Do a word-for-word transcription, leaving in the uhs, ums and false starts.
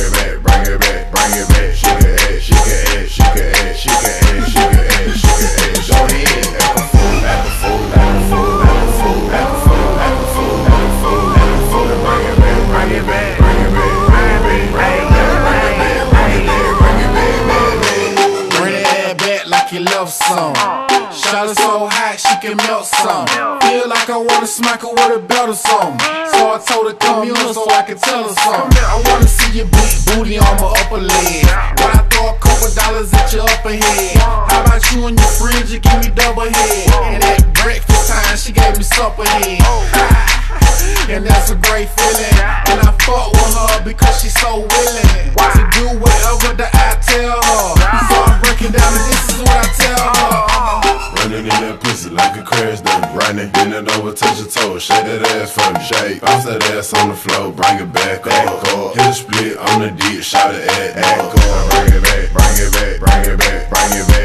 it back, bring it back, bring it back. She can act, she can act, she can act, she can act, she can act, she can act. Go ahead, act a fool, act a fool, act a fool, act a fool, act a fool, act a fool, act a fool, act a fool. Bring it back, bring it back, bring it back, bring it back, bring it back, bring it back, bring it back, bring it back, bring it back. Bring that back like you love some. Shot her so hot she can melt some. Feel like I wanna smack her with a belt or something. So I told her come here so I can tell her something. I wanna see your big booty on my upper leg. When I throw a couple dollars at your upper head. How about you and your friends, you give me double head. And at breakfast time she gave me supper head. And that's a great feeling. And I fuck with her because she's so willing to do whatever that I tell her. So I'm breaking down and this is what I tell her. Running in that pussy like a crash dummy. Running, bend it over, touch your toes, shake that ass for me. Shake, bounce that ass on the floor, bring it back up. Hit a split on the dick, shout it at, at. Bring it back, bring it back, bring it back, bring it back.